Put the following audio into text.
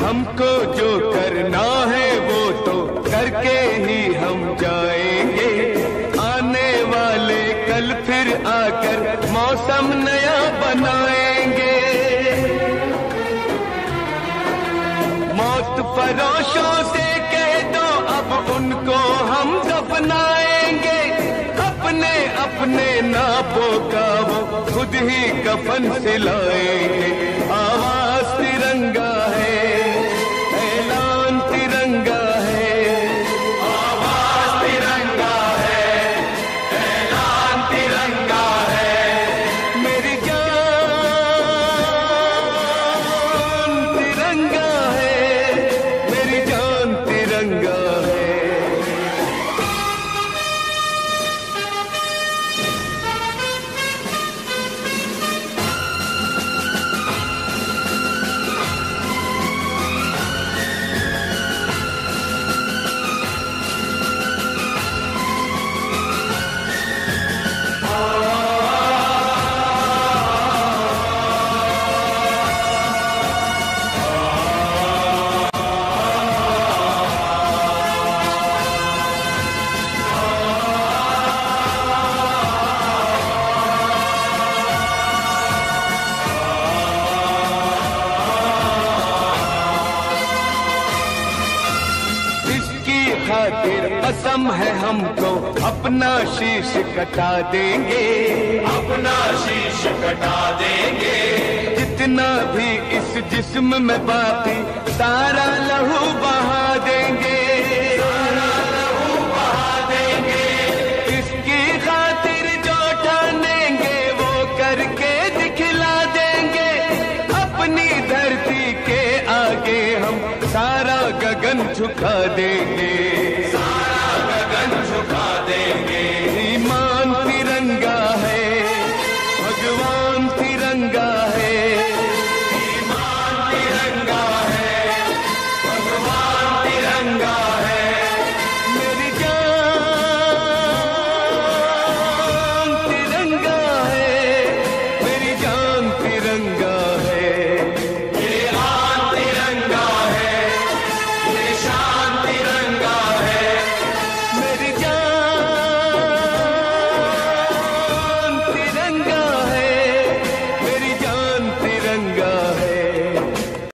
हमको जो करना है वो तो करके ही हम जाएंगे। आने वाले कल फिर आकर मौसम नया बनाएंगे। मौत फरोशों से कह दो अब उनको हम दफनाएंगे। अपने अपने नापों का वो खुद ही कफन सिलाएंगे। आवाज तिरंगा है, ऐलान तिरंगा है। आवाज तिरंगा है, ऐलान तिरंगा है। मेरी जान तिरंगा है, मेरी जान तिरंगा है। खातिर कसम है हमको अपना शीश कटा देंगे। अपना शीश कटा देंगे। जितना भी इस जिस्म में बाकी सारा लहू बहा देंगे। सारा लहू बहा देंगे। इसकी खातिर जो ठानेंगे वो करके दिखला देंगे। अपनी धरती के आगे हम सारा गगन झुका देंगे।